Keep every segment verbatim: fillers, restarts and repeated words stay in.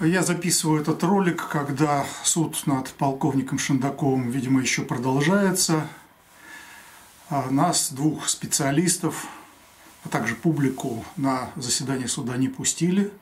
Я записываю этот ролик, когда суд над полковником Шендаковым, видимо, еще продолжается. Нас, двух специалистов, а также публику, на заседание суда не пустили.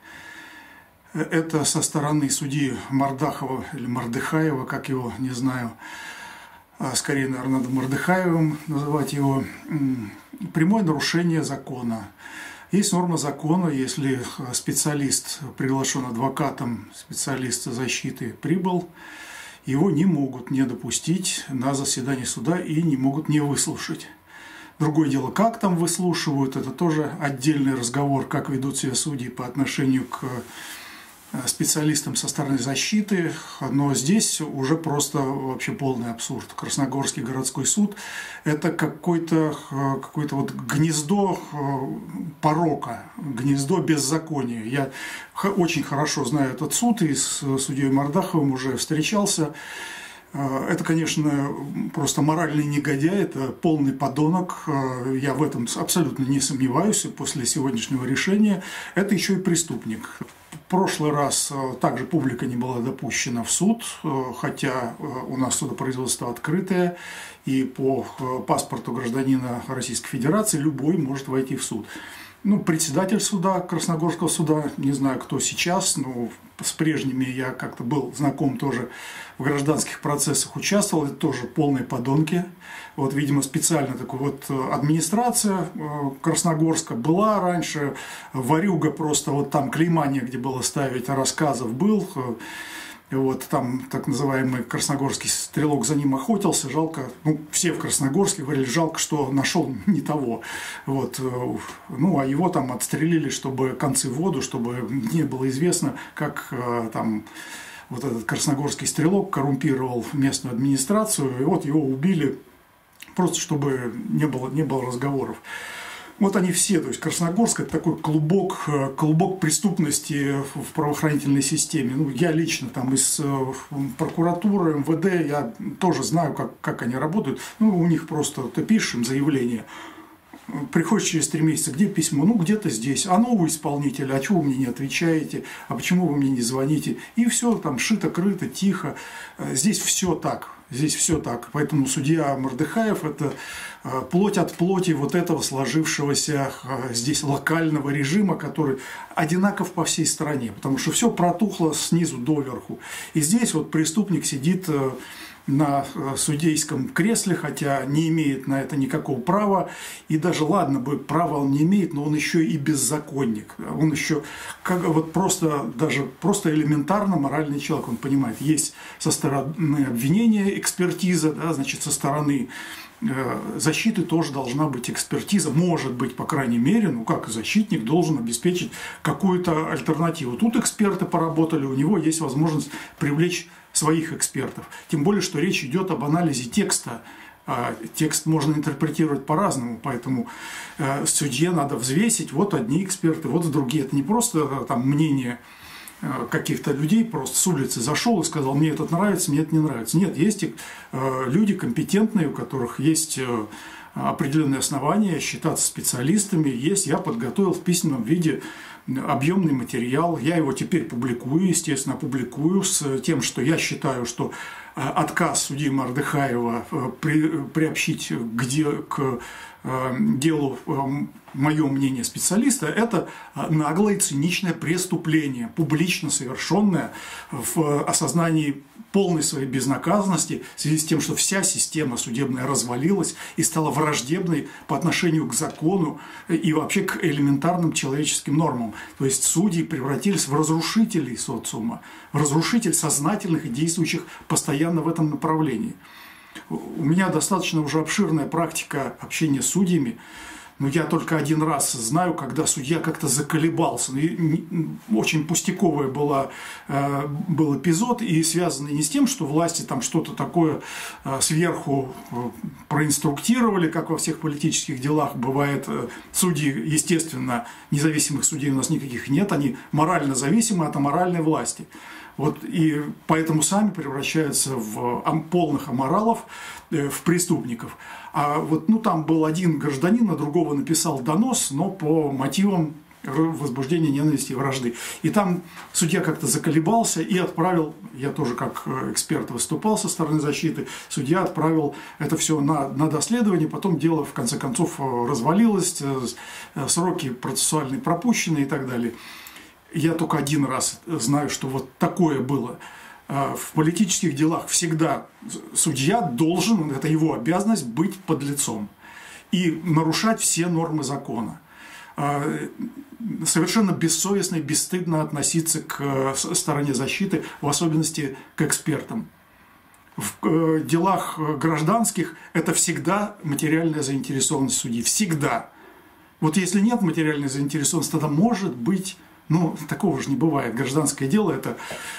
Это со стороны судьи Мордахова или Мордыхаева, как его, не знаю, скорее, наверное, надо Мордыхаевым называть его, прямое нарушение закона. Есть норма закона, если специалист приглашен адвокатом, специалист защиты прибыл, его не могут не допустить на заседание суда и не могут не выслушать. Другое дело, как там выслушивают, это тоже отдельный разговор, как ведут себя судьи по отношению к специалистам со стороны защиты, но здесь уже просто вообще полный абсурд. Красногорский городской суд – это какое-то какое вот гнездо порока, гнездо беззакония. Я очень хорошо знаю этот суд и с судьей Мордаховым уже встречался. Это, конечно, просто моральный негодяй, это полный подонок, я в этом абсолютно не сомневаюсь, и после сегодняшнего решения это еще и преступник. В прошлый раз также публика не была допущена в суд, хотя у нас судопроизводство открытое, и по паспорту гражданина Российской Федерации любой может войти в суд. Ну, председатель суда, Красногорского суда, не знаю, кто сейчас, но с прежними я как-то был знаком тоже, в гражданских процессах участвовал, это тоже полные подонки. Вот, видимо, специально такой вот администрация Красногорска была раньше, ворюга просто, вот там клейма негде было ставить, рассказов был. Вот там так называемый красногорский стрелок за ним охотился, жалко, ну, все в Красногорске говорили, жалко, что нашел не того. Вот, ну, а его там отстрелили, чтобы концы в воду, чтобы не было известно, как там вот этот красногорский стрелок коррумпировал местную администрацию, и вот его убили, просто чтобы не было, не было разговоров. Вот они все, то есть Красногорск – это такой клубок, клубок преступности в правоохранительной системе. Ну, я лично там из прокуратуры, эм вэ дэ, я тоже знаю, как, как они работают. Ну, у них просто ты пишешь им заявление, приходишь через три месяца, где письмо? Ну, где-то здесь. А новый исполнитель, а чего вы мне не отвечаете? А почему вы мне не звоните? И все там шито-крыто, тихо. Здесь все так. Здесь все так. Поэтому судья Мордыхаев – это плоть от плоти вот этого сложившегося здесь локального режима, который одинаков по всей стране. Потому что все протухло снизу доверху. И здесь вот преступник сидит на судейском кресле, хотя не имеет на это никакого права, и даже, ладно бы, права он не имеет, но он еще и беззаконник, он еще как, вот просто, даже просто элементарно моральный человек, он понимает, есть со стороны обвинения экспертиза, да, значит, со стороны защиты тоже должна быть экспертиза, может быть, по крайней мере, ну как защитник должен обеспечить какую-то альтернативу. Тут эксперты поработали, у него есть возможность привлечь своих экспертов. Тем более, что речь идет об анализе текста. Текст можно интерпретировать по-разному, поэтому судье надо взвесить, вот одни эксперты, вот другие. Это не просто там мнение каких-то людей, просто с улицы зашел и сказал, мне это нравится, мне это не нравится. Нет, есть люди компетентные, у которых есть определенные основания считаться специалистами. Есть, я подготовил в письменном виде объемный материал, я его теперь публикую, естественно, публикую с тем, что я считаю, что отказ судьи Мордыхаева при, приобщить где, к делу мое мнение специалиста, это наглое и циничное преступление, публично совершенное в осознании полной своей безнаказанности в связи с тем, что вся система судебная развалилась и стала враждебной по отношению к закону и вообще к элементарным человеческим нормам. То есть судьи превратились в разрушителей социума, в разрушитель сознательных и действующих постоянно в этом направлении. У меня достаточно уже обширная практика общения с судьями, но я только один раз знаю, когда судья как-то заколебался. Очень пустяковый была, был эпизод, и связанный не с тем, что власти там что-то такое сверху проинструктировали, как во всех политических делах бывает. Судьи, естественно, независимых судей у нас никаких нет, они морально зависимы от аморальной власти. Вот, и поэтому сами превращаются в полных аморалов, в преступников. А вот ну, там был один гражданин, на другого написал донос, но по мотивам возбуждения ненависти и вражды. И там судья как-то заколебался и отправил, я тоже как эксперт выступал со стороны защиты, судья отправил это все на, на доследование, потом дело в конце концов развалилось, сроки процессуальные пропущены и так далее. Я только один раз знаю, что вот такое было. В политических делах всегда судья должен, это его обязанность, быть подлецом и нарушать все нормы закона. Совершенно бессовестно и бесстыдно относиться к стороне защиты, в особенности к экспертам. В делах гражданских это всегда материальная заинтересованность судьи. Всегда. Вот если нет материальной заинтересованности, тогда может быть... Ну, такого же не бывает. Гражданское дело – это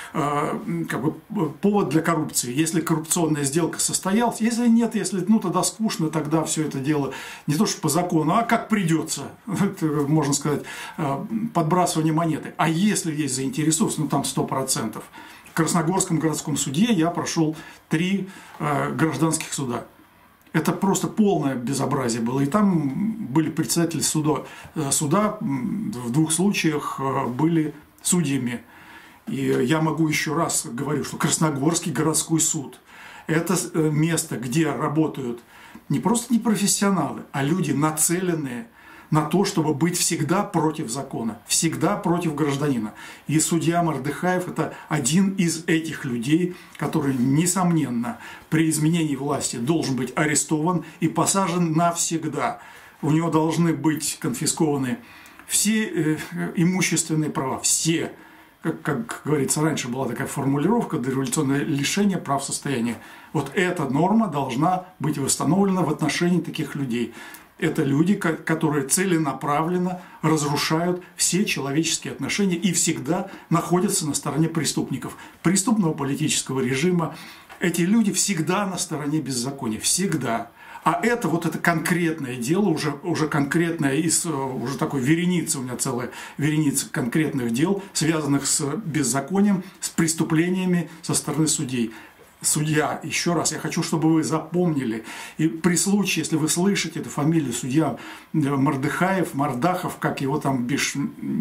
э, как бы повод для коррупции. Если коррупционная сделка состоялась, если нет, если ну тогда скучно, тогда все это дело не то что по закону, а как придется, это, можно сказать, э, подбрасывание монеты. А если есть заинтересованность, ну там сто процентов. В Красногорском городском суде я прошел три э, гражданских суда. Это просто полное безобразие было. И там были председатели суда, суда в двух случаях были судьями. И я могу еще раз говорю, что Красногорский городской суд – это место, где работают не просто непрофессионалы, а люди, нацеленные на то, чтобы быть всегда против закона, всегда против гражданина. И судья Мардыхаев – это один из этих людей, который, несомненно, при изменении власти должен быть арестован и посажен навсегда. У него должны быть конфискованы все имущественные права, все. Как, как говорится, раньше была такая формулировка «дореволюционное лишение прав состояния». Вот эта норма должна быть восстановлена в отношении таких людей. Это люди, которые целенаправленно разрушают все человеческие отношения и всегда находятся на стороне преступников, преступного политического режима. Эти люди всегда на стороне беззакония, всегда. А это вот это конкретное дело, уже, уже конкретное, из, уже такой вереницы, у меня целая вереница конкретных дел, связанных с беззаконием, с преступлениями со стороны судей. Судья, еще раз, я хочу, чтобы вы запомнили, и при случае, если вы слышите эту фамилию, судья Мардыхаев, Мардахов, как его там бишь,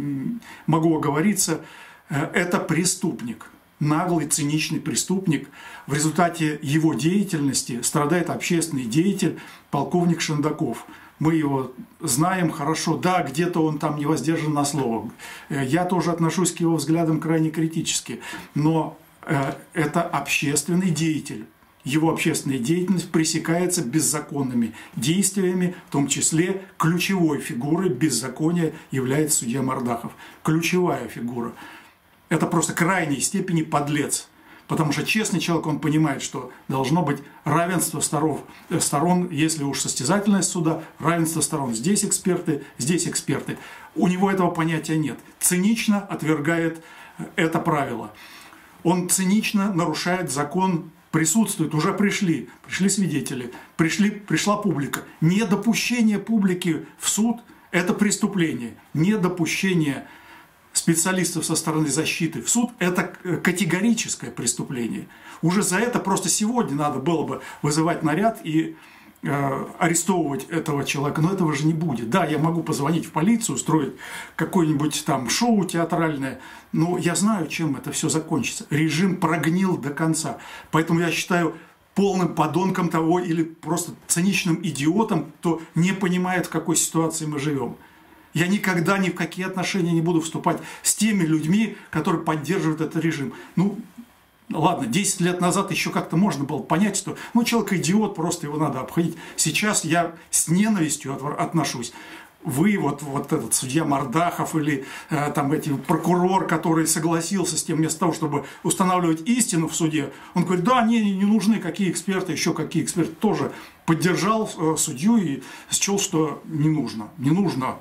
могу оговориться, это преступник, наглый, циничный преступник. В результате его деятельности страдает общественный деятель, полковник Шендаков. Мы его знаем хорошо, да, где-то он там не воздержан на слово. Я тоже отношусь к его взглядам крайне критически, но это общественный деятель. Его общественная деятельность пресекается беззаконными действиями, в том числе ключевой фигурой беззакония является судья Мардахов. Ключевая фигура. Это просто крайней степени подлец. Потому что честный человек, он понимает, что должно быть равенство сторон, сторон, если уж состязательность суда, равенство сторон. Здесь эксперты, здесь эксперты. У него этого понятия нет. Цинично отвергает это правило. Он цинично нарушает закон, присутствует, уже пришли, пришли свидетели, пришли, пришла публика. Недопущение публики в суд – это преступление. Недопущение специалистов со стороны защиты в суд – это категорическое преступление. Уже за это просто сегодня надо было бы вызывать наряд и э, арестовывать этого человека, но этого же не будет. Да, я могу позвонить в полицию, устроить какое-нибудь там шоу театральное, но я знаю, чем это все закончится. Режим прогнил до конца. Поэтому я считаю полным подонком того или просто циничным идиотом, кто не понимает, в какой ситуации мы живем. Я никогда ни в какие отношения не буду вступать с теми людьми, которые поддерживают этот режим. Ну, ладно, десять лет назад еще как-то можно было понять, что ну, человек идиот, просто его надо обходить. Сейчас я с ненавистью отношусь. Вы, вот, вот этот судья Мардахов или э, там эти прокурор, который согласился с тем, вместо того, чтобы устанавливать истину в суде, он говорит, да, не, не нужны какие эксперты, еще какие эксперты, тоже поддержал э, судью и счел, что не нужно, не нужно.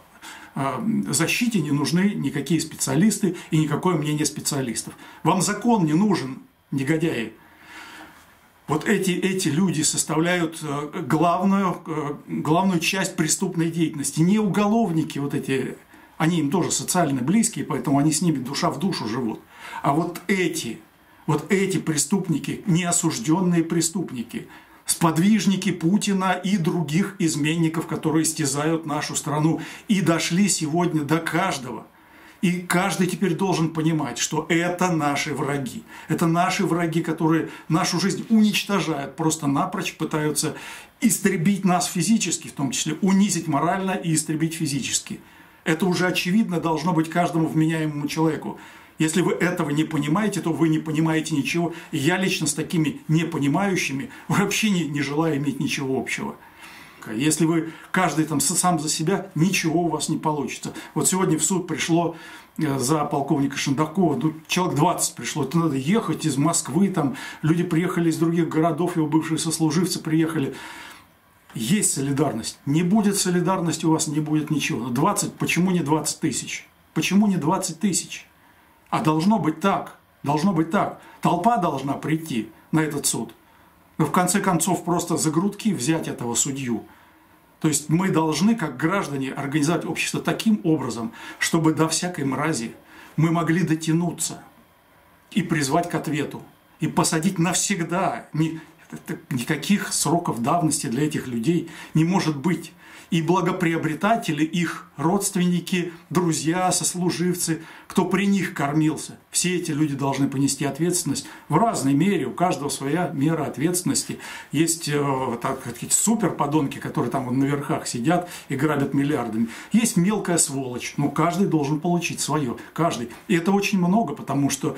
Защите не нужны никакие специалисты и никакое мнение специалистов. Вам закон не нужен, негодяи. Вот эти, эти люди составляют главную, главную часть преступной деятельности. Не уголовники вот эти, они им тоже социально близкие, поэтому они с ними душа в душу живут. А вот эти, вот эти преступники, неосужденные преступники, сподвижники Путина и других изменников, которые истязают нашу страну. И дошли сегодня до каждого. И каждый теперь должен понимать, что это наши враги. Это наши враги, которые нашу жизнь уничтожают, просто напрочь пытаются истребить нас физически, в том числе унизить морально и истребить физически. Это уже очевидно должно быть каждому вменяемому человеку. Если вы этого не понимаете, то вы не понимаете ничего. И я лично с такими непонимающими вообще не, не желаю иметь ничего общего. Если вы каждый там сам за себя, ничего у вас не получится. Вот сегодня в суд пришло за полковника Шендакова, ну, человек двадцать пришло. Это надо ехать из Москвы, там люди приехали из других городов, его бывшие сослуживцы приехали. Есть солидарность. Не будет солидарности, у вас не будет ничего. двадцать, почему не двадцать тысяч? Почему не двадцать тысяч? А должно быть так, должно быть так. Толпа должна прийти на этот суд. Но в конце концов просто за грудки взять этого судью. То есть мы должны, как граждане, организовать общество таким образом, чтобы до всякой мрази мы могли дотянуться и призвать к ответу. И посадить навсегда. Никаких сроков давности для этих людей не может быть. И благоприобретатели, их родственники, друзья, сослуживцы, кто при них кормился, все эти люди должны понести ответственность в разной мере, у каждого своя мера ответственности. Есть так сказать, суперподонки, которые там на верхах сидят и грабят миллиардами. Есть мелкая сволочь, но каждый должен получить свое, каждый. И это очень много, потому что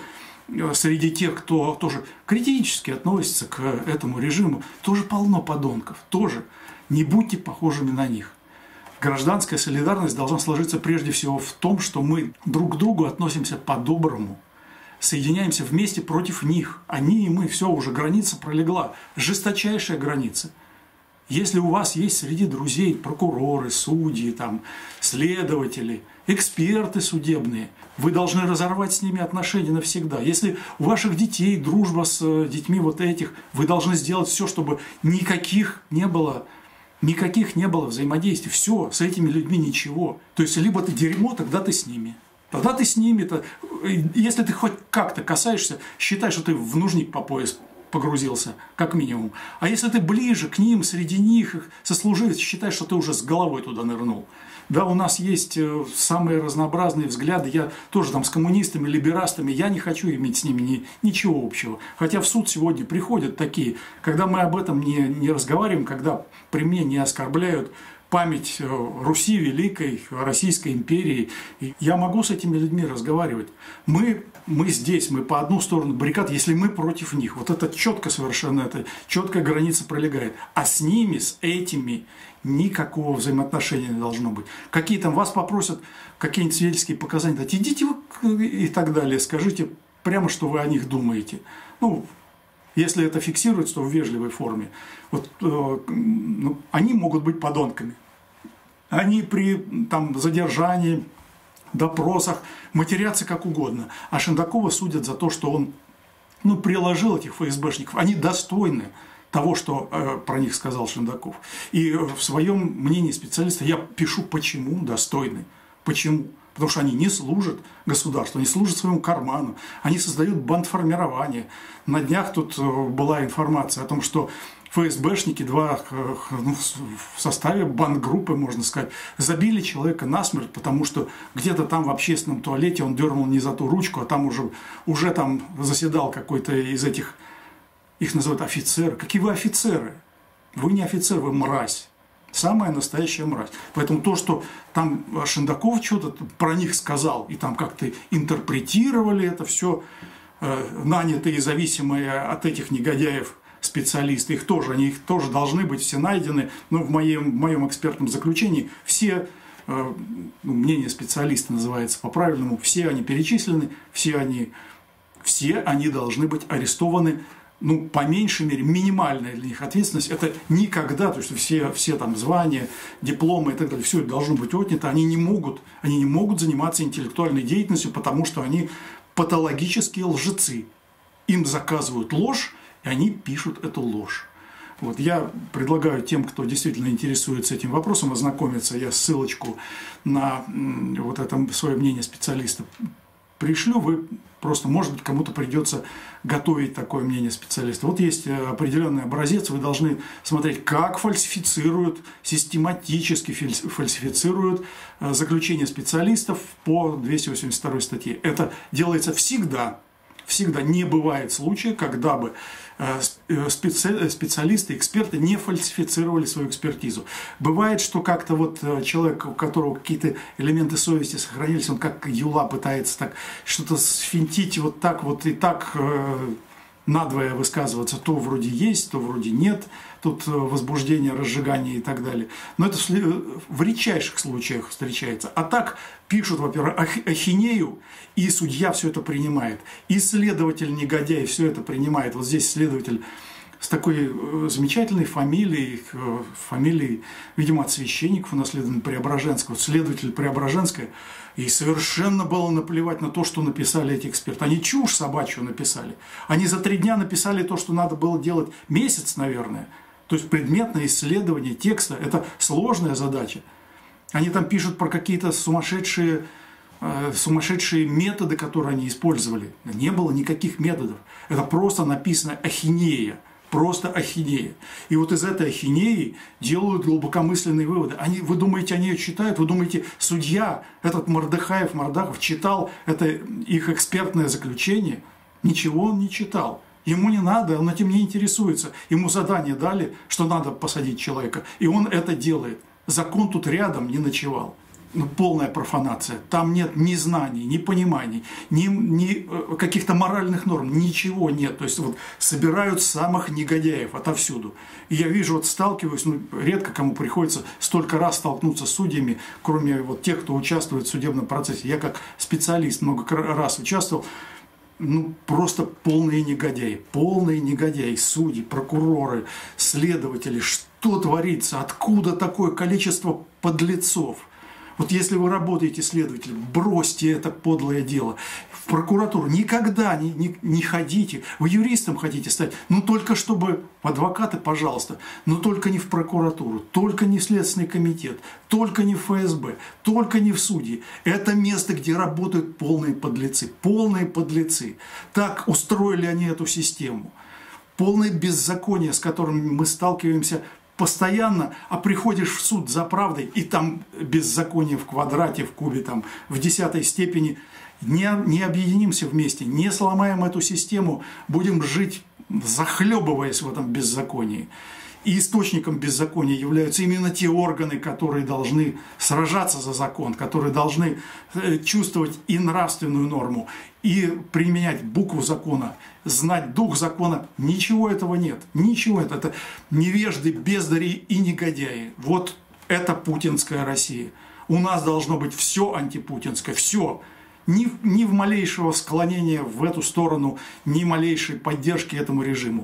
среди тех, кто тоже критически относится к этому режиму, тоже полно подонков, тоже. Не будьте похожими на них. Гражданская солидарность должна сложиться прежде всего в том, что мы друг к другу относимся по-доброму, соединяемся вместе против них. Они и мы, все, уже граница пролегла, жесточайшая граница. Если у вас есть среди друзей прокуроры, судьи, там, следователи, эксперты судебные, вы должны разорвать с ними отношения навсегда. Если у ваших детей дружба с детьми вот этих, вы должны сделать все, чтобы никаких не было Никаких не было взаимодействий. Все, с этими людьми ничего. То есть, либо ты дерьмо, тогда ты с ними. Тогда ты с ними. -то, если ты хоть как-то касаешься, считай, что ты в нужник по пояс погрузился, как минимум. А если ты ближе к ним, среди них, их сослуживец, считай, что ты уже с головой туда нырнул. Да, у нас есть самые разнообразные взгляды. Я тоже там с коммунистами, либерастами, я не хочу иметь с ними ни, ничего общего. Хотя в суд сегодня приходят такие, когда мы об этом не, не разговариваем, когда при мне не оскорбляют память Руси Великой, Российской империи, я могу с этими людьми разговаривать. Мы, мы здесь, мы по одну сторону баррикад, если мы против них. Вот это четко совершенно, это четкая граница пролегает. А с ними, с этими, никакого взаимоотношения не должно быть. Какие там вас попросят, какие-нибудь свидетельские показания дать, идите вы и так далее, скажите прямо, что вы о них думаете. Ну, если это фиксируется, то в вежливой форме. Вот, э, ну, они могут быть подонками. Они при там, задержании, допросах матерятся как угодно. А Шендакова судят за то, что он ну, приложил этих эф эс бэшников. Они достойны того, что э, про них сказал Шендаков. И в своем мнении специалиста я пишу, почему достойны. Почему? Потому что они не служат государству, они служат своему карману, они создают бандформирование. На днях тут была информация о том, что эф эс бэшники, два ну, в составе бандгруппы, можно сказать, забили человека насмерть, потому что где-то там в общественном туалете он дернул не за ту ручку, а там уже, уже там заседал какой-то из этих, их называют офицеры. Какие вы офицеры? Вы не офицер, вы мразь. Самая настоящая мразь. Поэтому то, что там Шендаков что-то про них сказал, и там как-то интерпретировали это все, э, нанятые и зависимые от этих негодяев специалисты, их тоже, они их тоже должны быть все найдены. Но в моем, в моем экспертном заключении все, э, мнение специалиста называется по-правильному, все они перечислены, все они, все они должны быть арестованы. Ну, по меньшей мере, минимальная для них ответственность, это никогда, то есть все, все там звания, дипломы и так далее, все это должно быть отнято, они не могут, они не могут заниматься интеллектуальной деятельностью, потому что они патологические лжецы. Им заказывают ложь, и они пишут эту ложь. Вот я предлагаю тем, кто действительно интересуется этим вопросом, ознакомиться, я ссылочку на вот это свое мнение специалиста пришлю, вы Просто, может быть, кому-то придется готовить такое мнение специалиста. Вот есть определенный образец, вы должны смотреть, как фальсифицируют, систематически фальсифицируют заключения специалистов по двести восемьдесят второй статье. Это делается всегда. Всегда не бывает случая, когда бы специалисты, эксперты не фальсифицировали свою экспертизу. Бывает, что как-то вот человек, у которого какие-то элементы совести сохранились, он как юла пытается так что-то сфинтить вот так вот и так надвое высказываться, то вроде есть, то вроде нет, тут возбуждение, разжигание и так далее. Но это в редчайших случаях встречается. А так пишут, во-первых, ахинею, и судья все это принимает. И следователь негодяй все это принимает. Вот здесь следователь с такой замечательной фамилией, фамилией, видимо, от священников унаследованной Преображенского, следователь Преображенская, и совершенно было наплевать на то, что написали эти эксперты. Они чушь собачью написали. Они за три дня написали то, что надо было делать месяц, наверное. То есть предметное исследование текста – это сложная задача. Они там пишут про какие-то сумасшедшие, э, сумасшедшие методы, которые они использовали. Не было никаких методов. Это просто написано ахинея. Просто ахинея. И вот из этой ахинеи делают глубокомысленные выводы. Они, вы думаете, они ее читают? Вы думаете, судья, этот Мордыхаев, Мордахов, читал это их экспертное заключение? Ничего он не читал. Ему не надо, он этим не интересуется. Ему задание дали, что надо посадить человека. И он это делает. Закон тут рядом не ночевал. Ну, полная профанация. Там нет ни знаний, ни пониманий, ни, ни каких-то моральных норм, ничего нет. То есть вот собирают самых негодяев отовсюду. И я вижу, вот сталкиваюсь, ну, редко кому приходится столько раз столкнуться с судьями, кроме вот тех, кто участвует в судебном процессе. Я как специалист много раз участвовал. Ну, просто полные негодяи, полные негодяи, судьи, прокуроры, следователи. Что творится? Откуда такое количество подлецов? Вот если вы работаете следователем, бросьте это подлое дело. В прокуратуру никогда не, не, не ходите. Вы юристом хотите стать, ну только чтобы адвокаты, пожалуйста, но только не в прокуратуру, только не в Следственный комитет, только не в эф эс бэ, только не в судьи. Это место, где работают полные подлецы, полные подлецы. Так устроили они эту систему. Полное беззаконие, с которым мы сталкиваемся постоянно, а приходишь в суд за правдой, и там беззаконие в квадрате, в кубе, там, в десятой степени. Не, не объединимся вместе, не сломаем эту систему, будем жить, захлебываясь в этом беззаконии. И источником беззакония являются именно те органы, которые должны сражаться за закон, которые должны чувствовать и нравственную норму, и применять букву закона, знать дух закона. Ничего этого нет. Ничего. Это, это невежды, бездари и негодяи. Вот это путинская Россия. У нас должно быть все антипутинское, все. Ни, ни в малейшего склонения в эту сторону, ни малейшей поддержки этому режиму.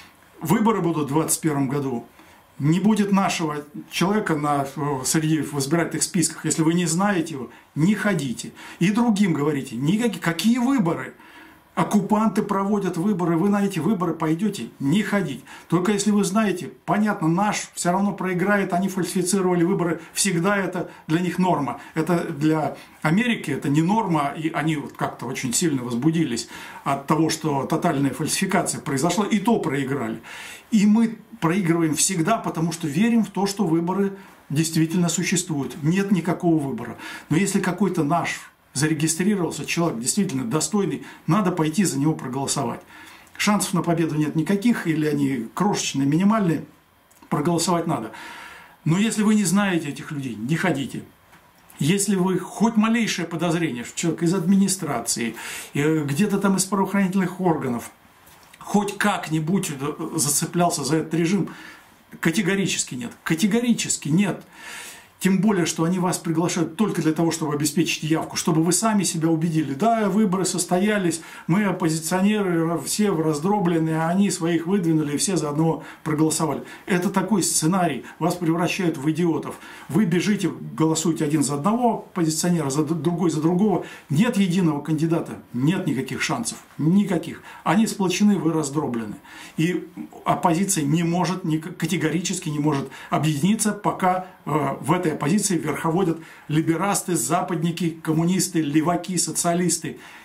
Выборы будут в двадцать первом году. Не будет нашего человека на, среди в избирательных списках. Если вы не знаете его, не ходите. И другим говорите, никакие, какие выборы? Оккупанты проводят выборы, вы на эти выборы пойдете, не ходить. Только если вы знаете, понятно, наш все равно проиграет, они фальсифицировали выборы, всегда это для них норма. Это для Америки это не норма, и они вот как-то очень сильно возбудились от того, что тотальная фальсификация произошла, и то проиграли. И мы проигрываем всегда, потому что верим в то, что выборы действительно существуют. Нет никакого выбора. Но если какой-то наш зарегистрировался человек действительно достойный, надо пойти за него проголосовать. Шансов на победу нет никаких, или они крошечные, минимальные, проголосовать надо. Но если вы не знаете этих людей, не ходите. Если вы хоть малейшее подозрение, что человек из администрации, где-то там из правоохранительных органов, хоть как-нибудь зацеплялся за этот режим, категорически нет. Категорически нет. Тем более, что они вас приглашают только для того, чтобы обеспечить явку, чтобы вы сами себя убедили. Да, выборы состоялись, мы оппозиционеры, все раздроблены, а они своих выдвинули, и все заодно проголосовали. Это такой сценарий, вас превращают в идиотов. Вы бежите, голосуете один за одного оппозиционера, за другой за другого. Нет единого кандидата, нет никаких шансов, никаких. Они сплочены, вы раздроблены. И оппозиция не может, категорически не может объединиться, пока в этой оппозиции верховодят либерасты, западники, коммунисты, леваки, социалисты.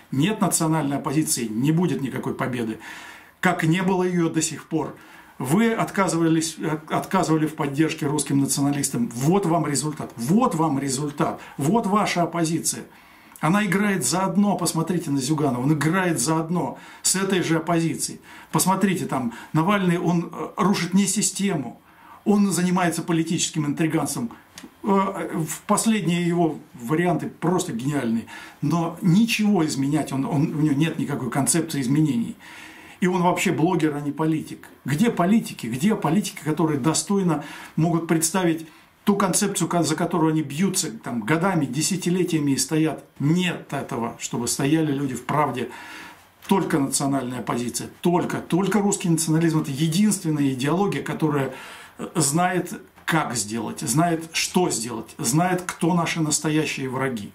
Нет национальной оппозиции, не будет никакой победы. Как не было ее до сих пор. Вы отказывались, отказывали в поддержке русским националистам. Вот вам результат. Вот вам результат. Вот ваша оппозиция. Она играет заодно, посмотрите на Зюганова, он играет заодно с этой же оппозицией. Посмотрите, там Навальный, он рушит не систему, он занимается политическим интриганством. В последние его варианты просто гениальные. Но ничего изменять, он, он, у него нет никакой концепции изменений. И он вообще блогер, а не политик. Где политики? Где политики, которые достойно могут представить ту концепцию, за которую они бьются там, годами, десятилетиями и стоят? Нет этого, чтобы стояли люди в правде. Только национальная оппозиция. Только, только русский национализм – это единственная идеология, которая знает, как сделать, знает, что сделать, знает, кто наши настоящие враги.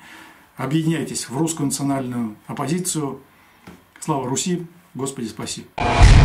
Объединяйтесь в русскую национальную оппозицию. Слава Руси! Господи, спаси!